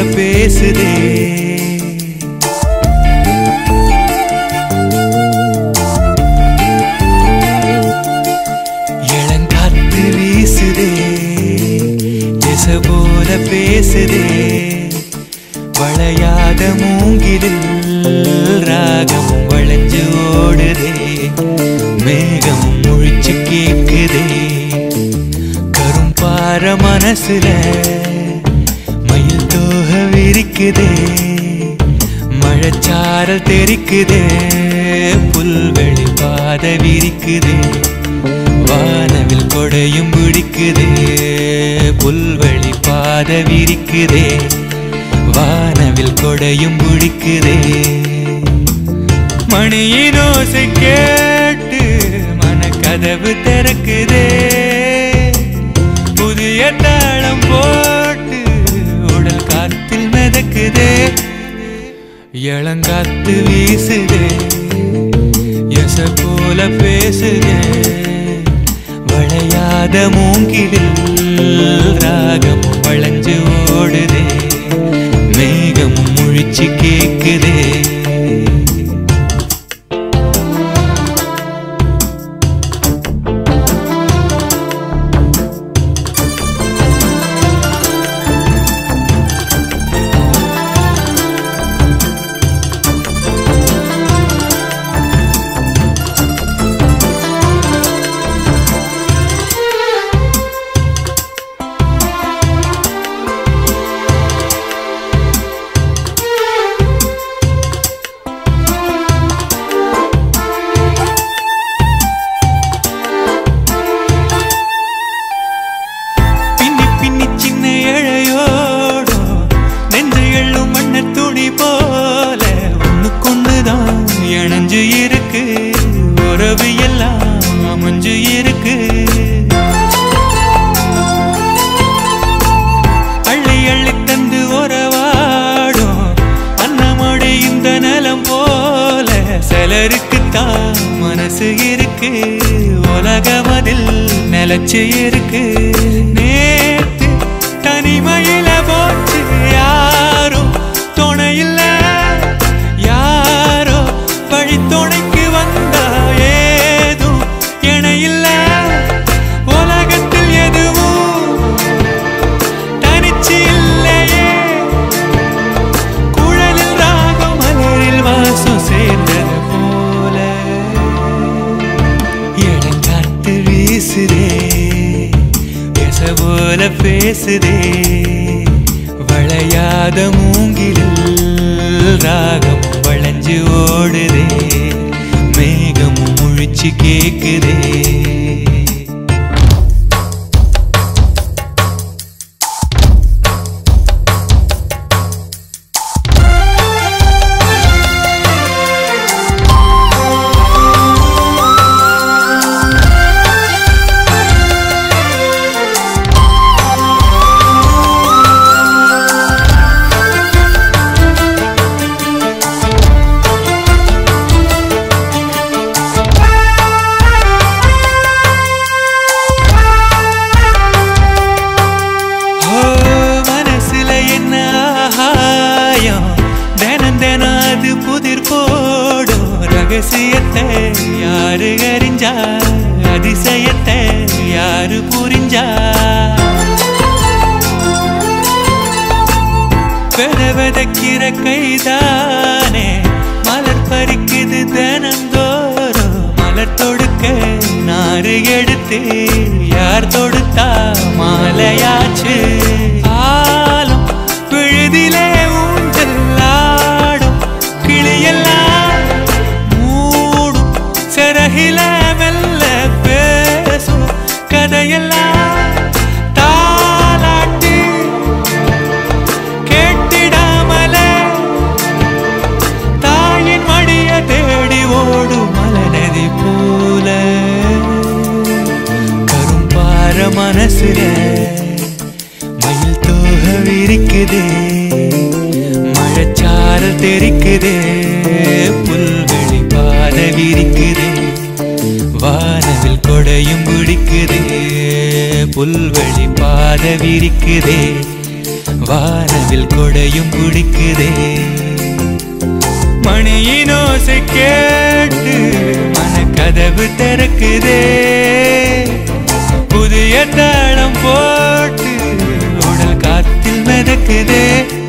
பேசுதே இளங்காத்து வீசுதே எச போல பேசுதே வளையாத மூங்கிலில் ராகம் வளைஞ்சு ஓடுதே மேகம் முழிச்சு கேக்குதே கரும்பார மனசுல மயில் தோக விரிக்குதே மழைச்சாரல் தெரிக்குதே புல்வெளி பாத விரிக்குதே வானவில் கொடையும் பிடிக்குதே புல்வெளி பாத விரிக்குதே வானவில் கொடையும் பிடிக்குதே மணியின் ஓசை கேட்டு மனக்கதவு திறக்குதே புதிய தாளம் போட்டு உடல் காத்தில் மிதக்குதே இளங்காத்து வீசுதே எச போல பேசுதே வளையாத மூங்கிலில் ராகம் வளைஞ்சு ஓடுதே மேகம் முழிச்சு கேக்குதே மனசு இருக்கு உலகமதில் நிலச்சு இருக்கு நேத்து தனிமையில போச்சு யாரும் துணையில்ல யாரோ வழி துணைக்கு வந்தா ஏதும் இணையில்ல உலகத்தில் எதுவும் தனிச்சு இல்லையே குழலில் ராகம் மலரில் வாசம் சேர்ந்தது போல பேசுதே வளையாத மூங்கிலில் ராகம் வளைஞ்சு ஓடுதே மேகம் முழிச்சு கேக்குதே ரகசியத்தை யாரு அறிஞ்சா அதிசயத்தை யாரு புரிஞ்சா பெறவதக்கிற கைதானே மலர் பறிக்குது தினந்தோறும் மலர் தொடுக்க நாறு எடுத்து யார் தொடுத்தா மாலையாச்சு ஆலம் விழுதிலே ஊஞ்சல் ஆடும் கிளியெல்லாம் சிறகில மெல்ல பேசும் கதையெல்லாம் தாலாட்டி கேட்டிடாமலே தாயின் மடிய தேடி ஓடும் மலநதி போல கரும்பார மனசுல மயில் தோக விரிக்குதே மழைச்சாரல் தெரிக்குதே புல்வெளி பாத விரிக்குதே வானவில் கொடையும் பிடிக்குதே புல்வெளி பாத விரிக்குதே வானவில் கொடையும் பிடிக்குதே. மணியின் ஓசை கேட்டு மனக்கதவு திறக்குதே. புதிய தாளம் போட்டு உடல் காத்தில் மிதக்குதே.